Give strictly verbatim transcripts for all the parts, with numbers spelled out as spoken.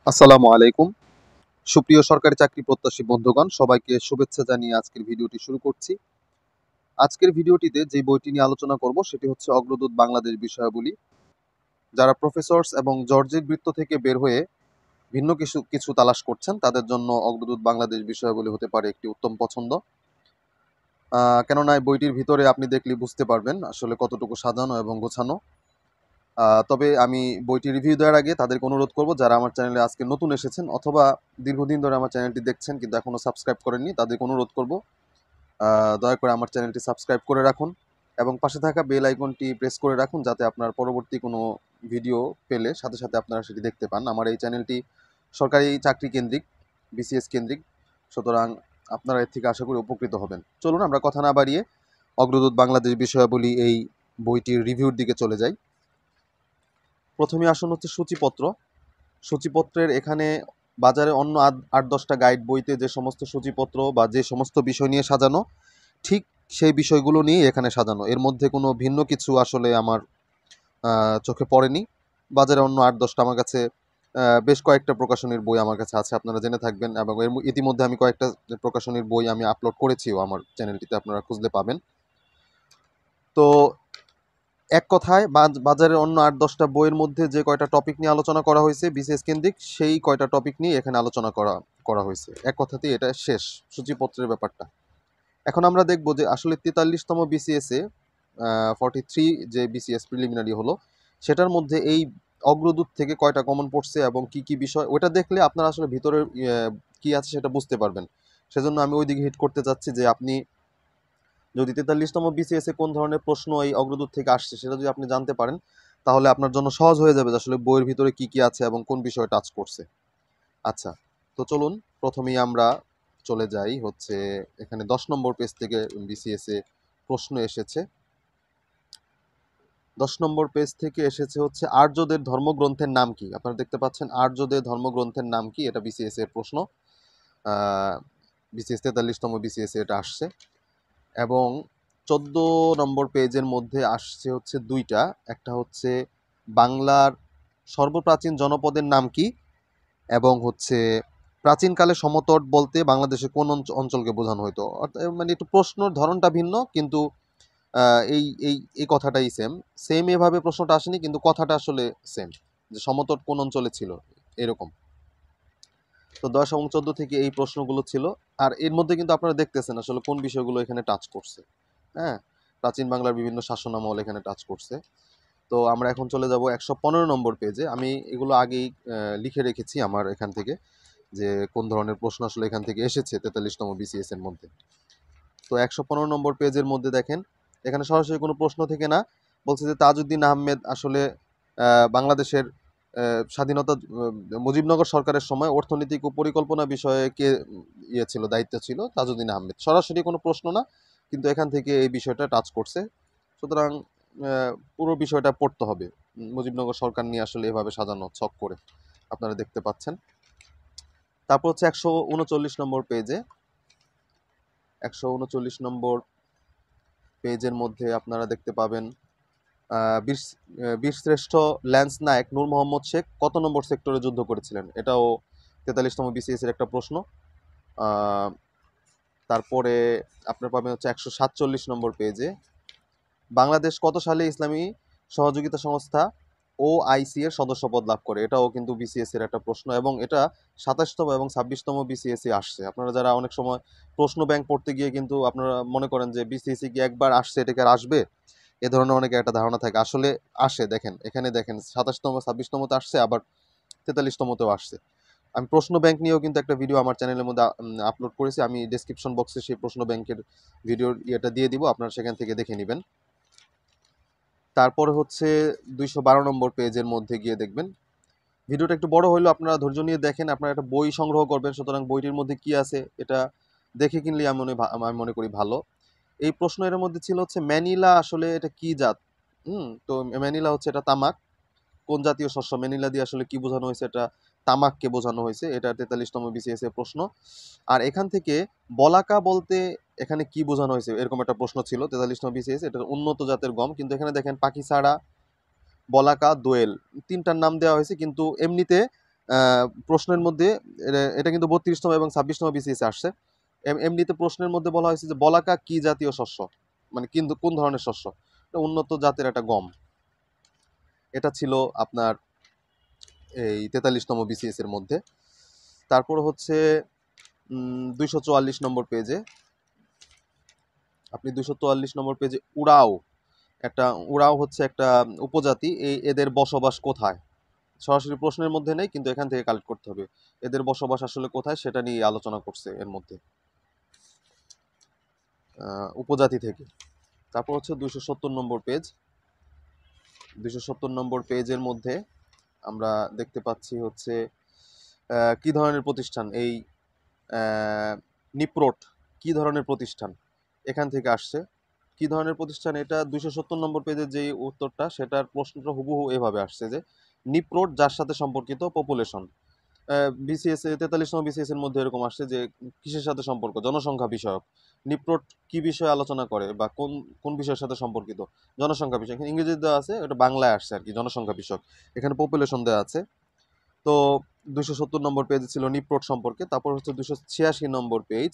আসসালামু আলাইকুম। সুপ্রিয় সরকারি চাকরি প্রত্যাশী বন্ধুগণ, সবাইকে শুভেচ্ছা জানিয়ে আজকের ভিডিওটি শুরু করছি। আজকের ভিডিওটিতে যে বইটি নিয়ে আলোচনা করব সেটি হচ্ছে অগ্রদূত বাংলাদেশ বিষয়াবলী। যারা প্রফেসরস এবং জর্জের বৃত্ত থেকে বের হয়ে ভিন্ন কিছু কিছু তালাশ করছেন তাদের জন্য অগ্রদূত বাংলাদেশ বিষয়াবলী হতে পারে একটি উত্তম পছন্দ। আহ, কেননা এই বইটির ভিতরে আপনি দেখলে বুঝতে পারবেন আসলে কতটুকু সাজানো এবং গোছানো। আহ, তবে আমি বইটি রিভিউ দেওয়ার আগে তাদেরকে অনুরোধ করব, যারা আমার চ্যানেলে আজকে নতুন এসেছেন অথবা দীর্ঘদিন ধরে আমার চ্যানেলটি দেখছেন কিন্তু এখনও সাবস্ক্রাইব করেননি, তাদেরকে অনুরোধ করব আহ, দয়া করে আমার চ্যানেলটি সাবস্ক্রাইব করে রাখুন এবং পাশে থাকা বেল আইকনটি প্রেস করে রাখুন, যাতে আপনার পরবর্তী কোনো ভিডিও পেলে সাথে সাথে আপনারা সেটি দেখতে পান। আমার এই চ্যানেলটি সরকারি চাকরি কেন্দ্রিক, বিসিএস কেন্দ্রিক, সুতরাং আপনারা এর থেকে আশা করি উপকৃত হবেন। চলুন আমরা কথা না বাড়িয়ে অগ্রদূত বাংলাদেশ বিষয়াবলী এই বইটির রিভিউর দিকে চলে যাই। প্রথমে আসুন হচ্ছে সূচিপত্র। সূচিপত্রের এখানে বাজারে অন্য আট আট দশটা গাইড বইতে যে সমস্ত সূচিপত্র বা যে সমস্ত বিষয় নিয়ে সাজানো, ঠিক সেই বিষয়গুলো নিয়ে এখানে সাজানো। এর মধ্যে কোনো ভিন্ন কিছু আসলে আমার আহ, চোখে পড়েনি। বাজারে অন্য আট দশটা আমার কাছে আহ, বেশ কয়েকটা প্রকাশনীর বই আমার কাছে আছে, আপনারা জেনে থাকবেন, এবং এর ম- ইতিমধ্যে আমি কয়েকটা প্রকাশনীর বই আমি আপলোড করেছিও আমার চ্যানেলটিতে, আপনারা খুঁজলে পাবেন। তো এক কথায় বাজ- বাজারের অন্য আট দশটা বইয়ের মধ্যে যে কয়টা টপিক নিয়ে আলোচনা করা হয়েছে বিসিএস কেন্দ্রিক, সেই কয়টা টপিক নিয়ে এখানে আলোচনা করা করা হয়েছে। এক কথাতেই এটা শেষ সূচিপত্রের ব্যাপারটা। এখন আমরা দেখব যে আসলে তেতাল্লিশতম বিসিএস এ ফর্টি থ্রি যে বিসিএস প্রিলিমিনারি হলো, সেটার মধ্যে এই অগ্রদূত থেকে কয়টা কমন পড়ছে এবং কি কি বিষয়, ওটা দেখলে আপনারা আসলে ভিতরের ইয়ে, কি আছে সেটা বুঝতে পারবেন। সেজন্য আমি ওই দিকে হিট করতে চাচ্ছি যে আপনি যদি তেতাল্লিশতম বিসিএস এ কোন ধরনের প্রশ্ন এই অগ্রদূত থেকে আসছে সেটা যদি আপনি জানতে পারেন, তাহলে আপনার জন্য সহজ হয়ে যাবে যে আসলে বইয়ের ভিতরে কি কি আছে এবং কোন বিষয় টাচ করছে। আচ্ছা, তো চলুন প্রথমেই আমরা চলে যাই হচ্ছে এখানে দশ নম্বর পেজ থেকে বিসিএস এ প্রশ্ন এসেছে। দশ নম্বর পেজ থেকে এসেছে হচ্ছে আর্যদের ধর্মগ্রন্থের নাম কি। আপনারা দেখতে পাচ্ছেন আর্যদের ধর্মগ্রন্থের নাম কি, এটা বিসিএস এর প্রশ্ন। বিসিএস তেতাল্লিশতম বিসিএস এটা আসছে। এবং চোদ্দ নম্বর পেজের মধ্যে আসছে হচ্ছে দুইটা, একটা হচ্ছে বাংলার সর্বপ্রাচীন জনপদের নাম কি, এবং হচ্ছে প্রাচীনকালে সমতট বলতে বাংলাদেশের কোন অঞ্চ- অঞ্চলকে বোঝানো হতো। অর্থাৎ মানে একটু প্রশ্নর ধরনটা ভিন্ন, কিন্তু আহ, এই এই এই কথাটাই সেম সেম এভাবে প্রশ্নটা আসেনি, কিন্তু কথাটা আসলে সেম, যে সমতট কোন অঞ্চলে ছিল এরকম। তো দশ এবং চোদ্দ থেকে এই প্রশ্নগুলো ছিল। আর এর মধ্যে কিন্তু আপনারা দেখতেছেন আসলে কোন বিষয়গুলো এখানে টাচ করছে। হ্যাঁ, প্রাচীন বাংলার বিভিন্ন শাসনামল এখানে টাচ করছে। তো আমরা এখন চলে যাব একশো পনেরো নম্বর পেজে। আমি এগুলো আগেই আহ, লিখে রেখেছি আমার এখান থেকে, যে কোন ধরনের প্রশ্ন আসলে এখান থেকে এসেছে তেতাল্লিশতম বিসিএস এর মধ্যে। তো একশো পনেরো নম্বর পেজের মধ্যে দেখেন, এখানে সরাসরি কোনো প্রশ্ন থেকে না, বলছে যে তাজউদ্দিন আহমেদ আসলে আহ, বাংলাদেশের আহ, স্বাধীনতা আহ, মুজিবনগর সরকারের সময় অর্থনৈতিক ও পরিকল্পনা বিষয়ে কে উম, ইয়ে ছিল, দায়িত্ব ছিল তাজউদ্দিন আহমেদ। সরাসরি কোনো প্রশ্ন না, কিন্তু এখান থেকে এই বিষয়টা টাচ করছে। সুতরাং আহ, পুরো বিষয়টা পড়তে হবে। উম, মুজিবনগর সরকার নিয়ে আসলে এভাবে সাজানো ছক করে আপনারা দেখতে পাচ্ছেন। তারপর হচ্ছে একশো উনচল্লিশ নম্বর পেজে, একশো উনচল্লিশ নম্বর পেজের মধ্যে আপনারা দেখতে পাবেন আহ, বীর আহ, বীরশ্রেষ্ঠ ল্যান্স নায়ক নূর মোহাম্মদ শেখ কত নম্বর সেক্টরে যুদ্ধ করেছিলেন, এটাও তেতাল্লিশতম বিসিএস এর একটা প্রশ্ন। আহ, তারপরে আপনার পাবেন হচ্ছে একশো সাতচল্লিশ নম্বর পেজে, বাংলাদেশ কত সালে ইসলামী সহযোগিতা সংস্থা ও আইসি এর সদস্যপদ লাভ করে, এটাও কিন্তু বিসিএস এর একটা প্রশ্ন, এবং এটা সাতাশতম এবং ছাব্বিশতম বিসিএস এ আসছে। আপনারা যারা অনেক সময় প্রশ্ন ব্যাংক পড়তে গিয়ে কিন্তু আপনারা মনে করেন যে বিসিএস কি একবার আসছে এটাকে আর আসবে, এ ধরনের অনেকে একটা ধারণা থাকে, আসলে আসে। দেখেন এখানে দেখেন সাতাশতম ছাব্বিশতমতে আসছে, আবার তেতাল্লিশতমতেও আসছে। আমি প্রশ্ন ব্যাংক নিয়েও কিন্তু একটা ভিডিও আমার চ্যানেলের মধ্যে আপলোড করেছি, আমি ডেসক্রিপশন বক্সে সেই প্রশ্ন ব্যাংকের ভিডিওর ইয়েটা দিয়ে দিব, আপনারা সেখান থেকে দেখে নেবেন। তারপরে হচ্ছে দুইশো বারো নম্বর পেজের মধ্যে গিয়ে দেখবেন, ভিডিওটা একটু বড় হইলেও আপনারা ধৈর্য নিয়ে দেখেন, আপনারা একটা বই সংগ্রহ করবেন, সুতরাং বইটির মধ্যে কি আছে এটা দেখে কিনলে আমি মনে ভা- আমি মনে করি ভালো। এই প্রশ্ন এর মধ্যে ছিল হচ্ছে ম্যানিলা আসলে এটা কি জাত। হুম, তো ম্যানিলা হচ্ছে এটা তামাক। কোন জাতীয় শস্য, ম্যানিলা দিয়ে আসলে কি বোঝানো হয়েছে, এটা তামাককে বোঝানো হয়েছে, এটা তেতাল্লিশতম বিসিএস এর প্রশ্ন। আর এখান থেকে বলাকা বলতে এখানে কি বোঝানো হয়েছে এরকম একটা প্রশ্ন ছিল তেতাল্লিশতম বিসিএস, এটা উন্নত জাতের গম, কিন্তু এখানে দেখেন পাকিছাড়া, বলাকা, দোয়েল, তিনটার নাম দেওয়া হয়েছে, কিন্তু এমনিতে আহ, প্রশ্নের মধ্যে এটা- এটা কিন্তু বত্রিশতম এবং ছাব্বিশতম বিসিএস আসছে। এম- এমনিতে প্রশ্নের মধ্যে বলা হয়েছে যে বলাকা কি জাতীয় শস্য, মানে কিন্তু কোন ধরনের শস্য, এটা উন্নত জাতের একটা গম। এটা ছিল আপনার এই তেতাল্লিশতম বিসিএস এর মধ্যে। তারপর হচ্ছে দুইশো চুয়াল্লিশ নম্বর পেজে, আপনি দুইশো চুয়াল্লিশ নম্বর পেজে উড়াও, একটা উড়াও হচ্ছে একটা উপজাতি, এই এদের বসবাস কোথায়, সরাসরি প্রশ্নের মধ্যে নেই কিন্তু এখান থেকে কালেক্ট করতে হবে এদের বসবাস আসলে কোথায়, সেটা নিয়ে আলোচনা করছে এর মধ্যে, আহ, উপজাতি থেকে। তারপর হচ্ছে দুইশো সত্তর নম্বর পেজ, দুইশো সত্তর নম্বর পেজের মধ্যে আমরা দেখতে পাচ্ছি হচ্ছে আহ, কি ধরনের প্রতিষ্ঠান এই আহ, নিপ্রোট কি ধরনের প্রতিষ্ঠান, এখান থেকে আসছে। কি ধরনের প্রতিষ্ঠান, এটা দুইশো সত্তর নম্বর পেজের যে উত্তরটা, সেটার প্রশ্নটা হুবহু এভাবে আসছে যে নিপ্রোট যার সাথে সম্পর্কিত পপুলেশন। বিসিএস তেতাল্লিশতম বিসিএস এর মধ্যে এরকম আসছে যে কিসের সাথে সম্পর্ক, জনসংখ্যা বিষয়ক। নিপ্রোট কি বিষয়ে আলোচনা করে বা কোন কোন বিষয়ের সাথে সম্পর্কিত, জনসংখ্যা বিষয়। এখানে ইংরেজিতে দেওয়া আছে, ওটা বাংলায় আসছে আর কি, জনসংখ্যা বিষয়ক। এখানে পপুলেশন দেওয়া আছে। তো দুইশো সত্তর নম্বর পেজ ছিল নিপ্রোট সম্পর্কে। তারপর হচ্ছে দুইশো ছিয়াশি নম্বর পেজ,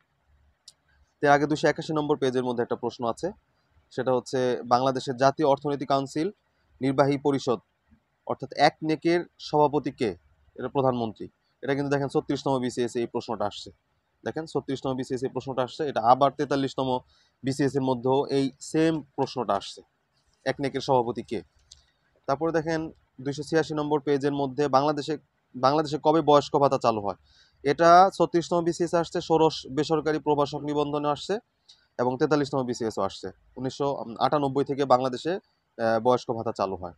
এর আগে দুইশো একাশি নম্বর পেজের মধ্যে একটা প্রশ্ন আছে, সেটা হচ্ছে বাংলাদেশের জাতীয় অর্থনৈতিক কাউন্সিল নির্বাহী পরিষদ অর্থাৎ এক নেকের সভাপতি কে, এটা প্রধানমন্ত্রী। এটা কিন্তু দেখেন ছত্রিশতম বিসিএস এই প্রশ্নটা আসছে, দেখেন ছত্রিশতম বিসিএস এই প্রশ্নটা আসছে, এটা আবার তেতাল্লিশতম বিসিএস এর মধ্যেও এই সেম প্রশ্নটা আসছে, এক নেকের সভাপতি কে। তারপরে দেখেন দুইশো ছিয়াশি নম্বর পেজের মধ্যে বাংলাদেশে বাংলাদেশে কবে বয়স্ক ভাতা চালু হয়, এটা ছত্রিশতম বিসিএস আসছে, ষোড়শ বেসরকারি প্রভাষক নিবন্ধনে আসছে, এবং তেতাল্লিশতম বিসিএসও আসছে। উনিশশো আটানব্বই থেকে বাংলাদেশে আহ, বয়স্ক ভাতা চালু হয়,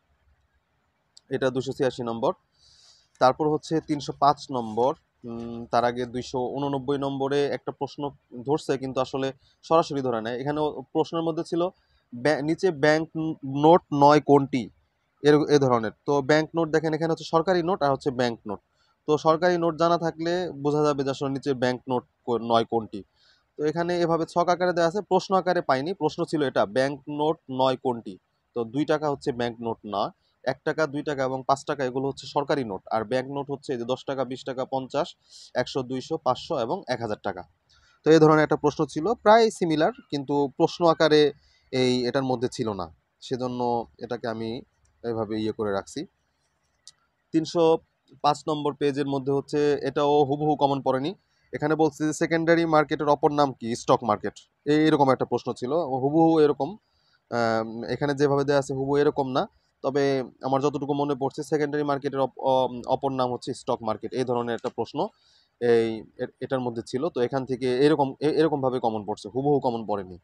এটা দুশো ছিয়াশি নম্বর। তারপর হচ্ছে তিনশো পাঁচ নম্বর, উম, তার আগে দুইশো উননব্বই নম্বরে একটা প্রশ্ন ধরছে কিন্তু আসলে সরাসরি ধরে নেয়। এখানে প্রশ্নের মধ্যে ছিল ব্যাঁ- নিচে ব্যাংক নোট নয় কোনটি, এর এ ধরনের। তো ব্যাংক নোট দেখেন এখানে হচ্ছে সরকারি নোট আর হচ্ছে ব্যাংক নোট। তো সরকারি নোট জানা থাকলে বোঝা যাবে যে আসলে নিচে ব্যাংক নোট নয় কোনটি। তো এখানে এভাবে ছক আকারে দেওয়া আছে, প্রশ্ন আকারে পাইনি, প্রশ্ন ছিল এটা ব্যাংক নোট নয় কোনটি। তো দুই টাকা হচ্ছে ব্যাংক নোট না, এক টাকা দুই টাকা এবং পাঁচ টাকা এগুলো হচ্ছে সরকারি নোট, আর ব্যাংক নোট হচ্ছে এই যে দশ টাকা বিশ টাকা পঞ্চাশ একশো দুইশো পাঁচশো এবং এক হাজার টাকা। তো এই ধরনের একটা প্রশ্ন ছিল, প্রায় সিমিলার, কিন্তু প্রশ্ন আকারে এই এটার মধ্যে ছিল না, সেজন্য এটাকে আমি এভাবে ইয়ে করে রাখছি। তিনশো পাঁচ নম্বর পেজের মধ্যে হচ্ছে, এটাও হুবহু কমন পড়েনি। এখানে বলছে যে সেকেন্ডারি মার্কেটের অপর নাম কি, স্টক মার্কেট, এইরকম একটা প্রশ্ন ছিল, হুবহু এরকম। আম, এখানে যেভাবে দেওয়া আছে হুবহু এরকম না, তবে আমার যতটুকু মনে পড়ছে সেকেন্ডারি মার্কেটের অপ- অ- অপর নাম হচ্ছে স্টক মার্কেট, এই ধরনের একটা প্রশ্ন এই এ- এটার মধ্যে ছিল। তো এখান থেকে এরকম এ- এরকম ভাবে কমন পড়ছে, হুবহু কমন পড়েনি।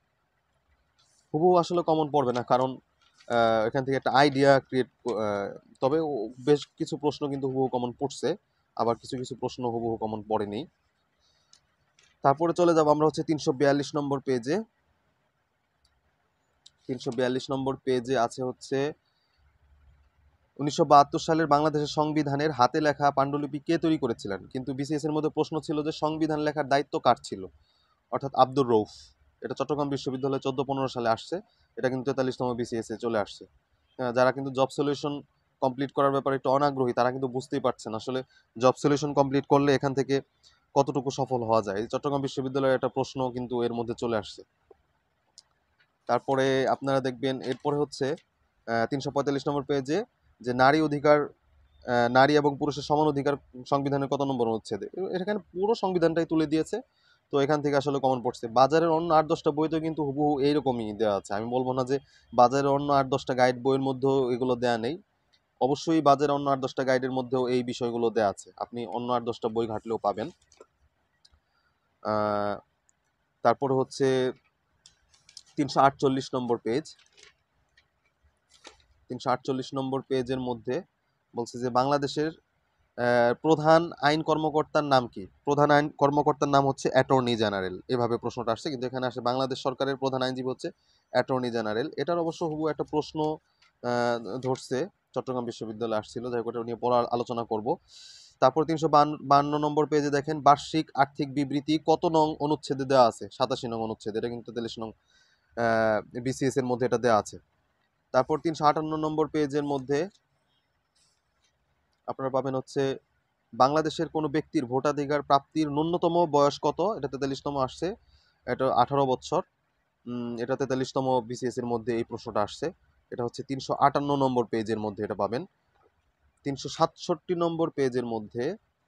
হুবহু আসলে কমন পড়বে না, কারণ আহ, এখান থেকে একটা আইডিয়া ক্রিয়েট, তবে ও- বেশ কিছু প্রশ্ন কিন্তু হুবহু কমন পড়ছে, আবার কিছু কিছু প্রশ্ন হুবহু কমন পড়েনি। তারপরে চলে যাব আমরা হচ্ছে তিনশো বিয়াল্লিশ নম্বর পেজে। তিনশো বিয়াল্লিশ নম্বর পেজে আছে হচ্ছে উনিশশো বাহাত্তর সালের বাংলাদেশের সংবিধানের হাতে লেখা পাণ্ডুলিপি কে তৈরি করেছিলেন, কিন্তু বিসিএস এর মধ্যে প্রশ্ন ছিল যে সংবিধান লেখার দায়িত্ব কার ছিল, অর্থাৎ আব্দুর রৌফ। এটা চট্টগ্রাম বিশ্ববিদ্যালয়ে চোদ্দ পনেরো সালে আসছে, এটা কিন্তু তেতাল্লিশতম বিসিএস এ চলে আসছে। হ্যাঁ, যারা কিন্তু জব সলিউশন কমপ্লিট করার ব্যাপারে একটু অনাগ্রহী, তারা কিন্তু বুঝতেই পারছেন আসলে জব সলিউশন কমপ্লিট করলে এখান থেকে কতটুকু সফল হওয়া যায়। চট্টগ্রাম বিশ্ববিদ্যালয়ের একটা প্রশ্ন কিন্তু এর মধ্যে চলে আসছে। তারপরে আপনারা দেখবেন এরপরে হচ্ছে তিনশো পঁয়তাল্লিশ নম্বর পেজে যে নারী অধিকার, আহ, নারী এবং পুরুষের সমান অধিকার সংবিধানের কত নম্বর অনুচ্ছেদে, এ- এখানে পুরো সংবিধানটাই তুলে দিয়েছে। তো এখান থেকে আসলে কমন পড়ছে। বাজারের অন্য আট দশটা বইতেও কিন্তু হুবহু এইরকমই দেওয়া আছে, আমি বলবো না যে বাজারের অন্য আট দশটা গাইড বইয়ের মধ্যেও এগুলো দেয়া নেই, অবশ্যই বাজারের অন্য আট দশটা গাইডের মধ্যেও এই বিষয়গুলো দেওয়া আছে, আপনি অন্য আট দশটা বই ঘাটলেও পাবেন। আহ, তারপর হচ্ছে তিনশো আটচল্লিশ নম্বর পেজ, তিনশো আটচল্লিশ নম্বর পেজের মধ্যে বলছে যে বাংলাদেশের আহ, প্রধান আইন কর্মকর্তার নাম কি, প্রধান আইন কর্মকর্তার নাম হচ্ছে অ্যাটর্নি জেনারেল, এভাবে প্রশ্নটা আসছে, কিন্তু এখানে আসে বাংলাদেশ সরকারের প্রধান আইনজীবী হচ্ছে অ্যাটর্নি জেনারেল। এটার অবশ্য হুবহু একটা প্রশ্ন আহ, ধরছে, চট্টগ্রাম বিশ্ববিদ্যালয়ে আসছিল, যাই হোক ওটা নিয়ে পড়া আলোচনা করব। তারপর তিনশো বান্ন নম্বর পেজে দেখেন বার্ষিক আর্থিক বিবৃতি কত নং অনুচ্ছেদে দেওয়া আছে, সাতাশি নং অনুচ্ছেদ, এটা কিন্তু তেতাল্লিশ নং বিসিএস এর মধ্যে এটা দেওয়া আছে। তারপর তিনশো আটান্ন নম্বর পেজের মধ্যে আপনারা পাবেন হচ্ছে বাংলাদেশের কোনো ব্যক্তির ভোটাধিকার প্রাপ্তির ন্যূনতম বয়স কত, এটা তেতাল্লিশতম আসছে, এটা আঠারো বছর। উম, এটা তেতাল্লিশতম বিসিএস এর মধ্যে এই প্রশ্নটা আসছে। এটা হচ্ছে তিনশো আটান্ন নম্বর পেজের মধ্যে এটা পাবেন। তিনশো সাতষট্টি নম্বর পেজের মধ্যে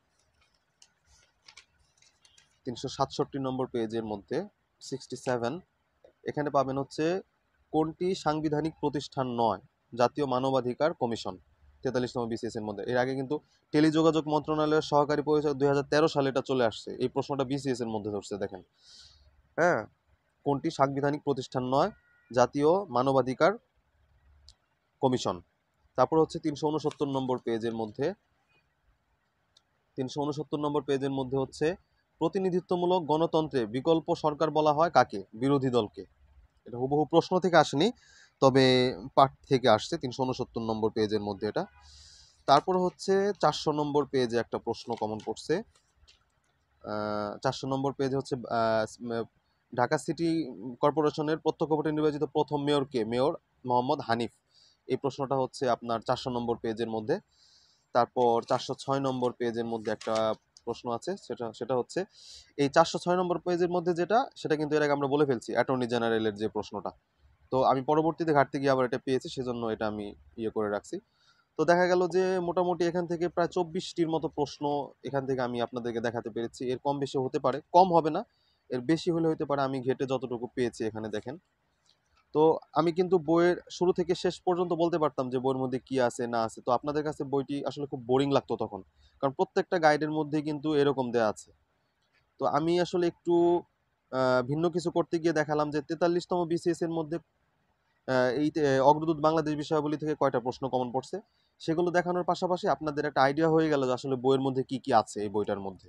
তিনশো সাতষট্টি নম্বর পেজের মধ্যে সিক্সটি সেভেন, এখানে পাবেন হচ্ছে কোনটি সাংবিধানিক প্রতিষ্ঠান নয়, জাতীয় মানবাধিকার কমিশন, তেতাল্লিশতম বিসিএস এর মধ্যে। এর আগে কিন্তু টেলিযোগাযোগ মন্ত্রণালয়ের সহকারী পরিচালক দুই হাজার তেরো সালে এটা চলে আসছে, এই প্রশ্নটা বিসিএস এর মধ্যে ধরছে দেখেন। হ্যাঁ, কোনটি সাংবিধানিক প্রতিষ্ঠান নয়, জাতীয় মানবাধিকার কমিশন। তারপর হচ্ছে তিনশো উনসত্তর নম্বর পেজের মধ্যে তিনশো উনসত্তর নম্বর পেজের মধ্যে হচ্ছে প্রতিনিধিত্বমূলক গণতন্ত্রে বিকল্প সরকার বলা হয় কাকে, বিরোধী দলকে। এটা হুবহু প্রশ্ন থেকে আসেনি, তবে পাঠ থেকে আসছে তিনশো উনসত্তর নম্বর পেজের মধ্যে এটা। তারপর হচ্ছে চারশো নম্বর পেজে একটা প্রশ্ন কমন পড়ছে। চারশো নম্বর পেজে হচ্ছে ঢাকা সিটি কর্পোরেশনের প্রত্যক্ষ ভোটে নির্বাচিত প্রথম মেয়র কে, মেয়র মোহাম্মদ হানিফ। এই প্রশ্নটা হচ্ছে আপনার চারশো নম্বর পেজের মধ্যে। তারপর চারশো ছয় নম্বর পেজের মধ্যে একটা প্রশ্ন আছে, সেটা সেটা হচ্ছে এই চারশো ছয় নম্বর পেজের মধ্যে যেটা, সেটা কিন্তু এর আগে আমরা বলে ফেলছি, অ্যাটর্নি জেনারেলের যে প্রশ্নটা। তো আমি পরবর্তীতে ঘাটতে গিয়ে আবার এটা পেয়েছি, সেজন্য এটা আমি ইয়ে করে রাখছি। তো দেখা গেল যে মোটামুটি এখান থেকে প্রায় চব্বিশটির মতো প্রশ্ন এখান থেকে আমি আপনাদেরকে দেখাতে পেরেছি। এর কম বেশি হতে পারে, কম হবে না, এর বেশি হলে হতে পারে। আমি ঘেটে যতটুকু পেয়েছি এখানে দেখেন। তো আমি কিন্তু বইয়ের শুরু থেকে শেষ পর্যন্ত বলতে পারতাম যে বইয়ের মধ্যে কি আছে না আছে। তো আপনাদের কাছে বইটি আসলে খুব বোরিং লাগতো তখন, কারণ প্রত্যেকটা গাইডের মধ্যে কিন্তু এরকম দেয়া আছে। তো আমি আসলে একটু আহ, ভিন্ন কিছু করতে গিয়ে দেখালাম যে তেতাল্লিশতম বিসিএস এর মধ্যে আহ, এই তে- অগ্রদূত বাংলাদেশ বিষয়াবলী থেকে কয়টা প্রশ্ন কমন পড়ছে, সেগুলো দেখানোর পাশাপাশি আপনাদের একটা আইডিয়া হয়ে গেল যে আসলে বইয়ের মধ্যে কি কি আছে এই বইটার মধ্যে।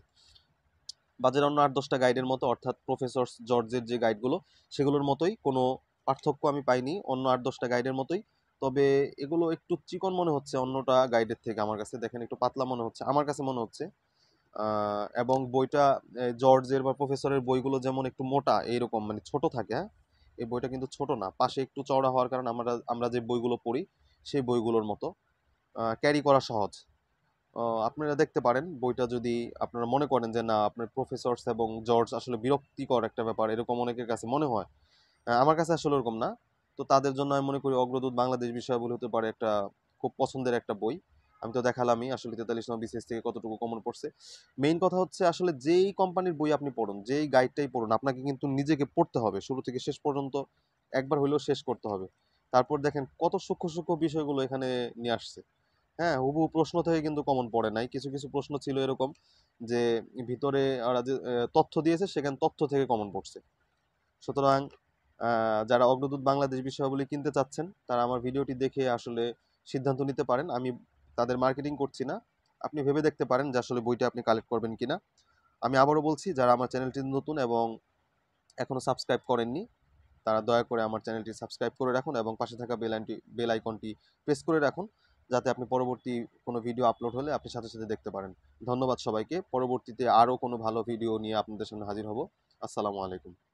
বাজারে অন্য আট দশটা গাইডের মতো, অর্থাৎ প্রফেসর জর্জের যে গাইডগুলো সেগুলোর মতোই, কোনো পার্থক্য আমি পাইনি, অন্য আট দশটা গাইডের মতোই। তবে এগুলো একটু চিকন মনে হচ্ছে অন্যটা গাইডের থেকে, আমার কাছে দেখেন একটু পাতলা মনে হচ্ছে, আমার কাছে মনে হচ্ছে। আহ, এবং বইটা এ, জর্জের বা প্রফেসরের বইগুলো যেমন একটু মোটা এইরকম মানে ছোট থাকে, হ্যাঁ, এই বইটা কিন্তু ছোট না, পাশে একটু চওড়া হওয়ার কারণে আমরা আমরা যে বইগুলো পড়ি সেই বইগুলোর মতো ক্যারি করা সহজ। আহ, আপনারা দেখতে পারেন বইটা, যদি আপনারা মনে করেন যে না আপনার প্রফেসরস এবং জর্জ আসলে বিরক্তিকর একটা ব্যাপার, এরকম অনেকের কাছে মনে হয়, আহ, আমার কাছে আসলে ওরকম না। তো তাদের জন্য আমি মনে করি অগ্রদূত বাংলাদেশ বিষয়াবলী হতে পারে একটা খুব পছন্দের একটা বই। আমি তো দেখালামই আসলে তেতাল্লিশ নম্বর বিসিএস থেকে কতটুকু কমন পড়ছে। মেইন কথা হচ্ছে আসলে যেই কোম্পানির বই আপনি পড়ুন, যেই গাইডটাই পড়ুন, আপনাকে কিন্তু নিজেকে পড়তে হবে শুরু থেকে শেষ পর্যন্ত, একবার হলেও শেষ করতে হবে। তারপর দেখেন কত সূক্ষ্ম সূক্ষ্ম বিষয়গুলো এখানে নিয়ে আসছে। হ্যাঁ, হুবহু প্রশ্ন থেকে কিন্তু কমন পড়ে নাই, কিছু কিছু প্রশ্ন ছিল এরকম যে ভিতরে ওরা যে আহ, তথ্য দিয়েছে সেখানে তথ্য থেকে কমন পড়ছে। সুতরাং আহ, যারা অগ্রদূত বাংলাদেশ বিষয়াবলী কিনতে চাচ্ছেন তারা আমার ভিডিওটি দেখে আসলে সিদ্ধান্ত নিতে পারেন। আমি তাদের মার্কেটিং করছি না, আপনি ভেবে দেখতে পারেন যে আসলে বইটা আপনি কালেক্ট করবেন কিনা। আমি আবারও বলছি, যারা আমার চ্যানেলটি নতুন এবং এখনো সাবস্ক্রাইব করেননি তারা দয়া করে আমার চ্যানেলটি সাবস্ক্রাইব করে রাখুন এবং পাশে থাকা বেল আইকনটি বেল আইকনটি প্রেস করে রাখুন, যাতে আপনি পরবর্তী কোনো ভিডিও আপলোড হলে আপনি সাথে সাথে দেখতে পারেন। ধন্যবাদ সবাইকে। পরবর্তীতে আরও কোনো ভালো ভিডিও নিয়ে আপনাদের সামনে হাজির হব। আসসালামু আলাইকুম।